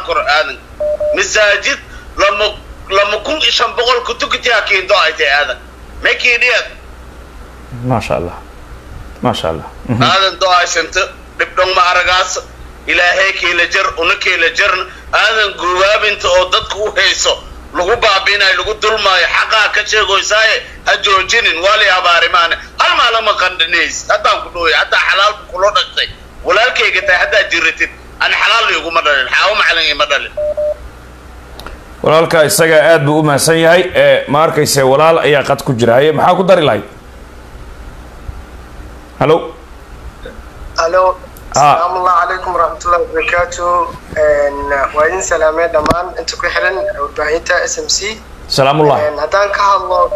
كور آدم مساجد لما كون إشان بقول كتوكتي أكيد ضاعت آدم ما كيديت ما شاء الله ما شاء الله آدم ضاعت أنت نبدون مع رجاس إلى هيك إلى جر ونك إلى جر آدم جواب أنت أودتك وهيسو لغو بابينا لغو دلما حقا كشي غويساي أجوجين والي أبارمان هل ما لما قندنيس حتى كدوي حتى حلال كلو دقتي ولا كيغتي حتى جريتين أنا حلال يغو مدلل حاو معلن مدلل walaalka isaga aad buu u mahadsan yahay ma arkayse walaal ayaa qad ku jira haye maxaa ku dari lahayd hallo hallo السلام عليكم ورحمة الله وبركاته وعليكم السلام دمان أنتم كحلن وبهيتا SMC سلام الله هدان كهالله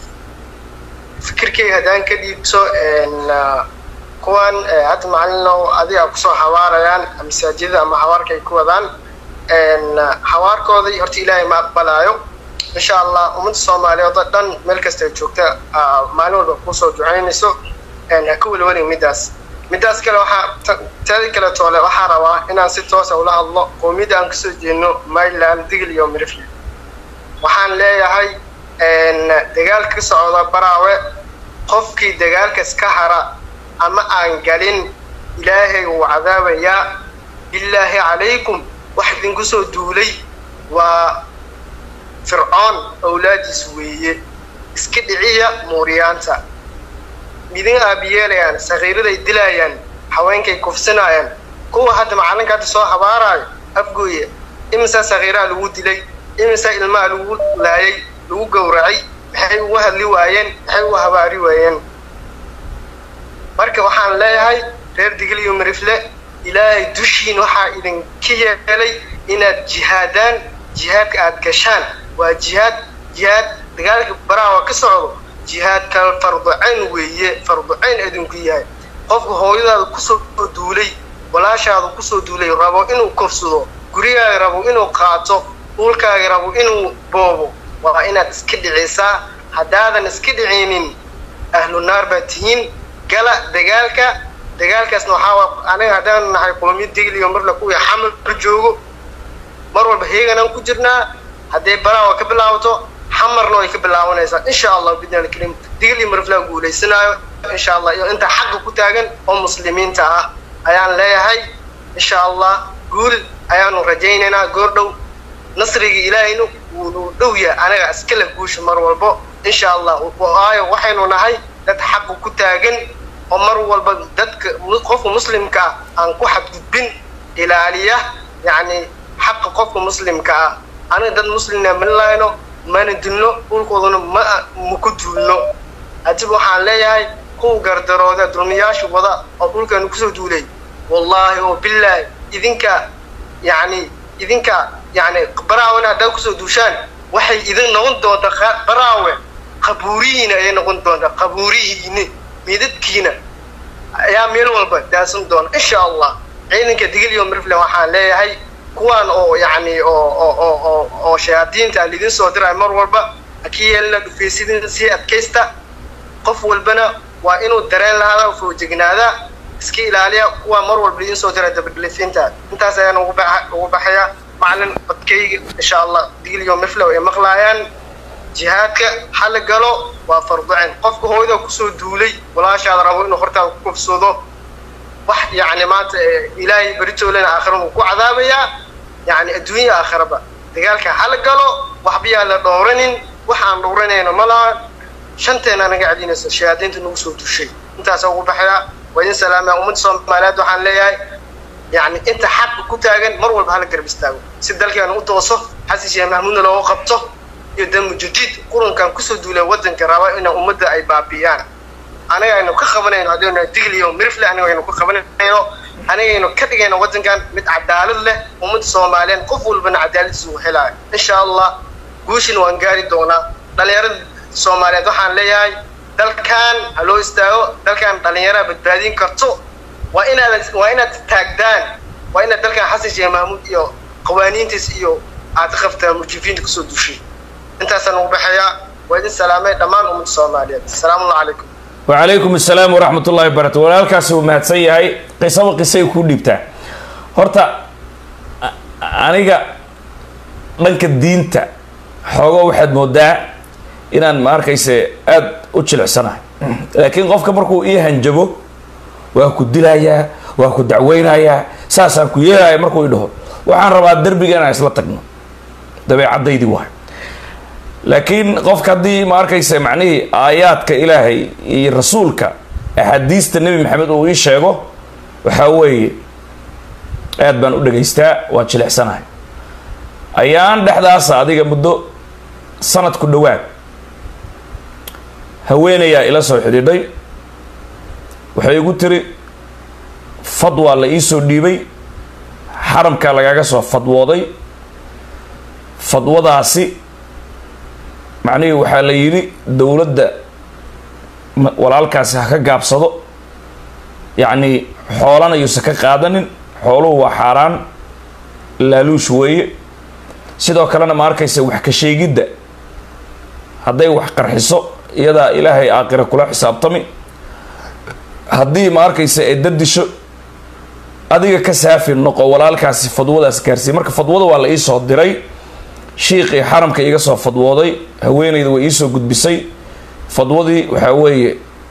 فكر كي هدان كدي بسو إن كوان هاد معلنا أدي أقصى حواريان مساجد أما حوار كي كودان إن حوار كودي أرتي إلهي ما أقبلايو إن شاء الله ومن الصومالي وضدن ملك استيجوكتا معلومة بقصة جعينيسو إن أكول ولي midaas kale waxa taadi kale toole waxa rabaa inaan si toos ah ula hadlo qoomiyada aan kasoo jeedno Maryland digil iyo Mirifle waxaan leeyahay dagaalka ka socda Baraawe qofkii dagaalkaas ka hara ama aan galin ilaahay uu cadaabaya billahi alaykum waxdin ku soo duulay waa fir'aun awlaadis weeye iska dhiciya mooriyaanta midin aabiyeenayaan saqiiraday dilayaan haweenkay kufsanayaan kuwa hadda macalinka hadda soo habaarayo afgooye imisa saqiiraa lagu dilay imisa ilmaa lagu laayay lagu gowracay maxay ugu hadli waayeen maxay ugu habaari waayeen marka waxaan leeyahay reer digil iyo Mirifle ilaahay dushiin waxaa idin ka yeelay inaad jihaadaan jihaadka aad gashaan waa jihaad dagaalka Baraawe ka socdo جهاد كان فرض عين ويا فرض عين أدم كياه قف هويدا كسر دولي ولا شاذ كسر دولي ربوا إنه كفسه قرية ربوا إنه قاطع أولكا ربوا إنه بابو وإن تسكد عيسى هذا نسكد عينين أهل النار باتين قال دجالك اسمه حوا أنا هذا نحن قومي تيجي يوم مرة كوي حمل بجوجو مرة بهيجا نكجرنا هذا برا وكبلاوتو حمرنا يكبلاونيسا إن شاء الله بدنا الكلام دقلي مرفلا قولي سنايو إن شاء الله أنت حق كتاجن أو مسلمين تعا أيان لا هاي إن شاء الله قول أيان رجينا قردو نصري إلهينو ودويا أنا أسكله قوش مر والبو إن شاء الله وآية وحين نهاي ده حق كتاجن ومر والبو ده قف مسلم كا أن كحد بن إلى عليا يعني حق قف مسلم كا أنا ده مسلم من الله إنه ما ندلنا ونقولنا ما مكدولنا أتبو حالي هو قردرو ذا درمياش وضع أقول كانوا كسر دولي والله وبالله إذن كا يعني براونا دا كسر دوشان وحي إذن نغندون دا براوة قبوريين أي نغندون دا قبوريين ميدتكينا يا ميل والبا داسم دون إن شاء الله عينك دقل يوم رفلا وحالي هاي كوان أو يعني أو شياطين تعليدين صدر عمر والبا أكيد لنا في سيدنا سي أكيستا قف والبنا وإنه الدرين هذا وفي جنة هذا سكيل عليه كوان مر والبلين صدر دبلفين تا أنت سيان وبحيا معلن بتكي إن شاء الله ديل يوم مفلو يمغلايان جهادك حل قالوا وفرضعين قف هو إذا كسر دولي ولا شيء هذا ربنا خرطة كف صوده واحد يعني مات إلهي بريتو لنا آخرهم وكو عذابيا يعني الدنيا آخر بقى دقالك حلقلو وحبيا لدورنين وحان دورنين ملا شنتين أنا قاعدين الشياطين تنوصل الشيء أنت أسوي بحياة وإن سلامة ومن صومالات وحان لياي يعني أنت حق كتاجن مرول بحالك قربستاو سيدالك أنا قلت وصف حسيش يا محمود لو قبطه يدم جديد قرن كان كسر دولة ودن كراوي إنه أمد أي بابيان أنا يعني كخبرين هذول تيجي يوم مرفلة أنا يعني كخبرين أنا يعني كذا أنا وزن كان متعدل له ومن صومالين قفول بن عدالة سوحلا إن شاء الله قوشين وانقاري دونا دلير صومالين دوحان لياي دل كان على استاو دل كان دليرة بتبادين كرتو وإن تاجدان وإن دل كان حسن جماعة محمود يو قوانين تسيو أعتقد مجيفين تكسر دوشي أنت سنو بحياة وإن سلامة دمان ومن صومالين السلام عليكم وعليكم السلام ورحمة الله وبركاته walaalkaas uu mahadsan yahay qisaba qisay ku dhibtaa horta aniga dhanka diinta xoogo waxaad moodaa inaan ma arkayse aad u jilicsanahay laakiin qofka markuu ii hanjabo waa ku dilayaa waa ku dacweynayaa saasaan ku yeelaya markuu i dhaho waxaan rabaa derbiga inaan isla tagno dabeecadaydii waay laakiin qofka haddii ma arkayse macnihii aayaadka ilaahay iyo rasuulka axaadiista nebi maxamed uu ii sheego waxaa weeye aad baan u dhegaystaa waan jilicsanahay ayaan dhexdaasa adiga muddo sanad ku dhawaad haweenayaa ila soo xidhiidhay waxay igu tiri fadwaa la iisoo dhiibay xaramkaa lagaga soo fadwooday fadwadaasi macnihii waxaa la yidhi dowladda walaalkaasi ha ka gaabsado yacni xoolana yuusan ka qaadanin xooluhu waa xaaraan laaluush weeye sidoo kalena ma arkaysa wax ka sheegidda hadday wax qarxiso iyadaa ilaahay aakhira kula xisaabtami haddii ma arkaysa ee dadisho adiga ka saafi noqo walaalkaasi fadwadaas gaarsiiy marka fadwada waa la iisoo diray shiiqii xaramka iga soo fadwooday haweenayda way iisoo gudbisay fadwadii waxaa weeye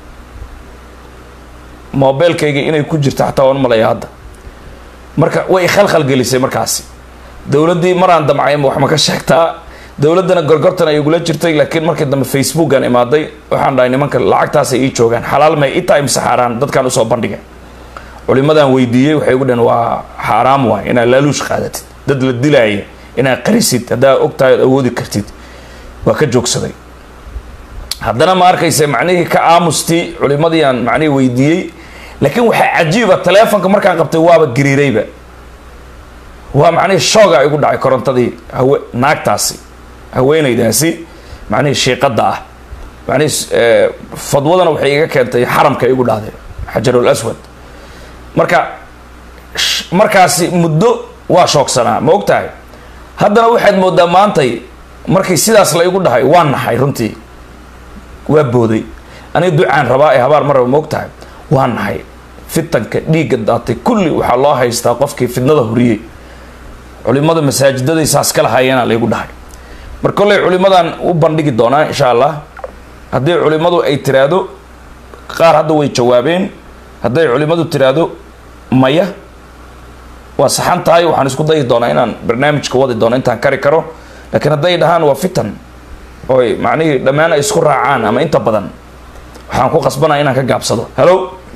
mobeelkayga inay ku jirto xataa waan malaya hadda marka way khalkhal gelisay markaasi dowladdii maraan damcay ma wax ma ka sheegtaa dowladdana gorgortan ay igula jirtay laakiin markii dambe facebookan imaaday waxaan dhahay nimanka lacagtaasay ii joogaan xalaal may itaa imse xaaraan dadkaan usoo bandhigay culimadan weydiiyey waxay ugu dhaheen waa xaaraam waay inaad laaluush qaadatid dad la dilaaya inaad qarisid haddaa ogtahay ad awoodi kartid waa ka joogsaday haddana ma arkaysa macnihii ka aamustii culimadii aan macnihii weydiiyey laakiin waxaa cajiiba taleefonka markaan qabtay waaba gariirayba waa macnihii shooga igu dhacay korontadii naagtaasi haweenaydaasi macnihii shiiqadda ah macnihii fadwadana waxay iga keentay xaramka igu dhahday xajarul aswad marka markaasi muddo waa shoogsanaa ma og tahay haddana waxaad moodaa maantay markii sidaas la igu dhahay waa naxay runtii waa booday aniga ducaan rabaa ee habaar maraba ma og tahay waa naxay fitanka dhiigga daatay kulli waxaa loo haystaa qofkii fidnada horiyey culimada masaajidaday saas ka lahaayeenaa laygu dhahay mar kolley culimadan u bandhigi doonaa insha allah haddii culimadu ay tiraahdo qaar hadda way jawaabeen hadday culimadu tiraahdo maya waa saxan tahay waxaan isku dayi doonaa inaan barnaamijka wadi doono intaan kari karo laakiin hadday dhahaan waa fitan oy macnihii dhammaan ay isku raacaan ama inta badan waxaan ku qasbanaya inaan ka gaabsado hello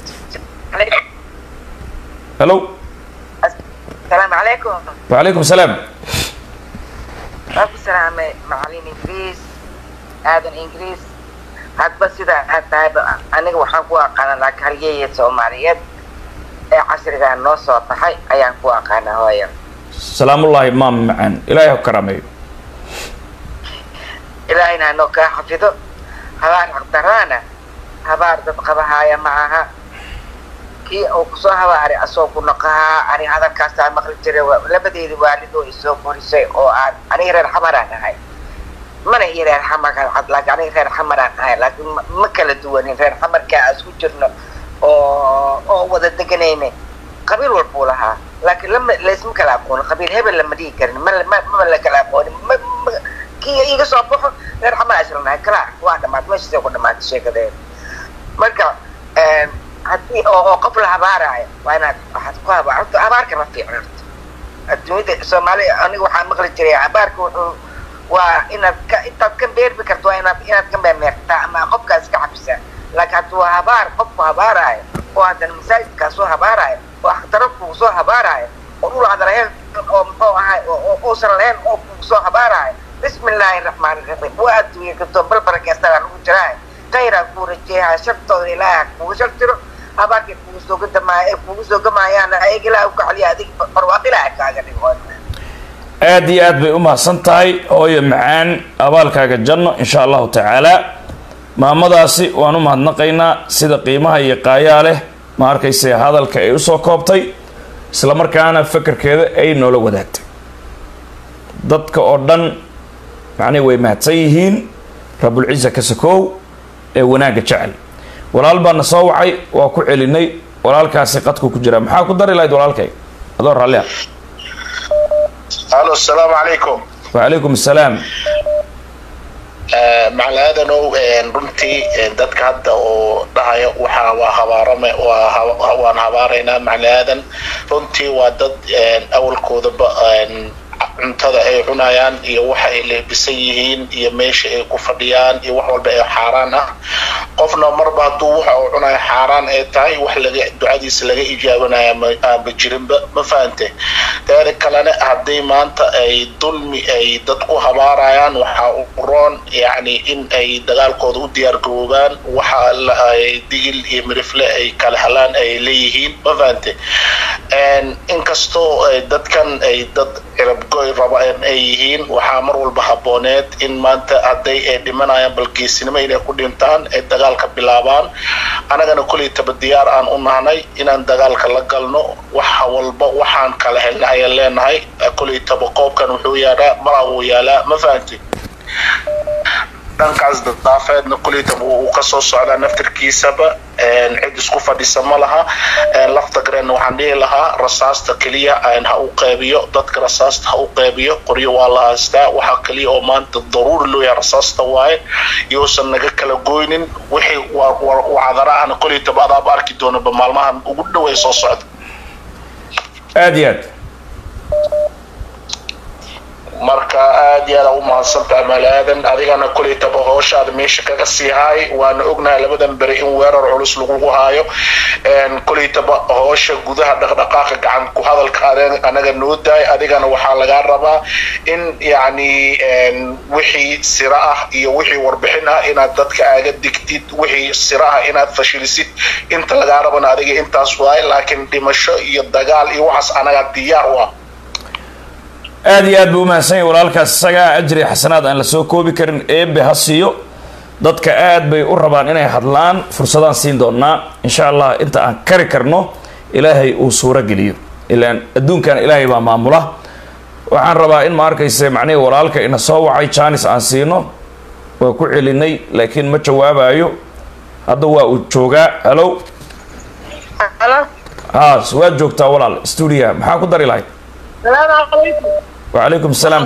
hello السلام عليكم. وعليكم السلام. أبو سلام معلم إنجليز هذا إنجليز هاد بس إذا هاد أنا وحنا قوة قانا لك هرية سوماليات عشر كان نص طحي أيام قوة قانا هوايا. سلام الله إمام معن إلهي كرامي. إلهينا نوكا حفظه هبار أقدرانا هبار تبقى يا معها كي أو كسوها وعري أسوق نقها عري هذا كاسة مغرب جري لبدي الوالد ويسوق ورسي أو أنا غير حمران هاي ما أنا غير حمر كان لكن أنا غير حمران هاي لكن ما كل دواني غير حمر كأسوق جرنا أو وده تجنيني قبيل والبولها لكن لما لازم كلامون قبيل هبل لما دي كرن ما كلامون كي يجي صباح غير حمر أشرنا كلام واحد ما تمشي تقول ما تشيء كذا مركا haddii oo qof la habaarayo waa inaad waxaad ku habaarto habaarka ma fiicno adduunyada Soomaaliya aniga waxaan maqli jiray habaarka wuxuu waa inaad ka beerbi karto waa inaad ka beertaa ama qofkaas ka xabisa laakiin hadduu habaar qofku habaarayo oo hadan masaajidka soo habaarayo oo akhtarku soo habaarayo oo dhul hadalaheen oo muxuu ahay oo sarleen oo soo habaarayo bismillaahir rahmaanir rahiim waa adduunyada ka toobal barakeystaa lagu jiraa khayra ku rajeeyaa shartooda ilaahay ku shartiro habaarka kugu soo gamayaan ayaga ilaahay ku xaliya adig barwaaqo ilaahay kaaga dhigo aad iyo aad bay u mahadsan tahay hooyo macaan abaalkaaga janno insha allahu tacaala maamadaasi waan u mahadnaqaynaa sida qiimaha iyo qaayaa leh ma arkayse hadalka ay usoo koobtay isla markaana fakarkeeda ay noola wadaagtay dadka oo dhan macnay way mahadsan yihiin rabulciisa ka sakow ee wanaagga jecel walaal baan soo wacay waa ku celinay walaalkaasi qadku ku jira maxaa ku dari lahayd walaalkay adoo raalli ah الو السلام عليكم. وعليكم السلام. مع هذا نو runtii dadka hadda oo dhahayo waxa waa habaarame waan habaarayna macnaadan runtii waa dad awalkooda cuntada ay cunayaan iyo waxa ay leebisan yihiin iyo meesha ay ku fadhiyaan iyo wax walba ay xaraan ah qofna marba haduu waxa uu cunayo xaraan ay tahay wax laga ducadiisa laga ijaabanayo ma jirinba ma fahamtay taada kalena haday maanta ay dulmi ay dadku habaarayaan waxa uu roon yani in ay dagaalkooda u diyaar garoobaan waxa ay digil iyo mirifle ay kala halaan ay leeyihiin ma fahamtay in kasto dadkan ay dad cirabgoy rabaan ay yihiin waxa mar walba habooneed in maanta haday ay dhimanayaan balgeesinimo inay ku dhintaan ay dagaalka bilaabaan anagana kulli tabadiyaar aan u nahnay inaan dagaalka la galno waxa walba waxaan kala helnay ay leenahay kulli tabaqoobkan wuxuu yaalaa maraawo yaalaa ma fahamtay dhankaas daafeedna kulli uu ka soo socdaa naftirkiisaba cid isku fadhisa ma laha lafta gareen waxaan dhihi lahaa rasaasta kaliya ha u qaybiyo dadka rasaasta ha u qaybiyo qoryo waa la haystaa waxa kaliya oo maanta daruuri loo yahay rasaasta waaye iyoosan naga kala goynin wixii waa cadaraahna kulli tabadaab arki doono maalmahan ugu dhaweey soo socda aad iyo aad marka aad iyo aad u mahadsantahay malaadan adigana kulli taba hooshaada meesha kaga sii haay waana ognahay labadan bari in weerar culus lagu haayo kulli taba hoosha gudaha dhaqdhaqaaqa gacan ku hadalka anaga noo daay adigana waxa laga rabaa in yani wixii sira ah iyo wixii warbixin ah inaad dadka aaga digtid wixii sira ah inaad fashilisid inta laga rabana adiga intaas waay laakiin dhimasho iyo dagaal iyo waxaas anaga diyaar u ah aad iyo aad buu mahadsan yahay walaalkaas isaga ajri xasanaad aan la soo koobi karin eebe ha siiyo dadka aad bay u rabaan inay hadlaan fursadaan siin doonaa insha Allah inta aan kari karno ilaahay uu suura geliyo ilaan adduunkan ilaahay baa maamula waxaan rabaa in ma arkayse macnaheedu walaalka ina soo wacay chance aan siino waa ku celinay laakiin ma jawaabayo hadda waa uu joogaa hello waa joogtaa walaal studio maxaa ku dari lahayd السلام عليكم. وعليكم السلام.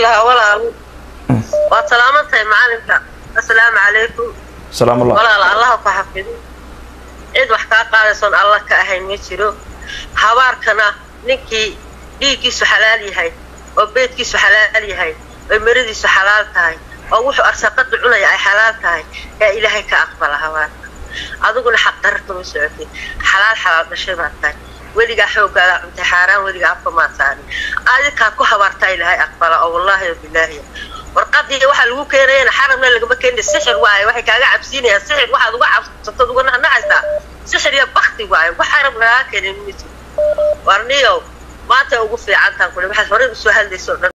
وسلامتك معلمك. السلام عليكم. سلام الله. ولا الله كحفظ. عيد وحكا قادسون الله كأهين يشيرو. حواركنا نكي ديكي سحلالي هاي وبيتكي سحلالي هاي ومردي سحلال هاي ووحو أرساقات عنا يا حلال هاي يا إلهي كأقبل حوارك. أدوكنا حق درتو مسعودي حلال نشيبات هاي وليga xoogaa imtixaan waliga afka ma saani aadka ku habartay ilaahay aqbala oo wallahi billahi warqadii waxa lagu keenayna xaramna laga keenay sixir waay waxa kaaga cabsiinaya sixir waxa uga cabsato uga nacaysa sixir ya bakti waay waxa xaramna keenay warniyo maanta ugu fiican tan kulli waxa hore u soo hadlayso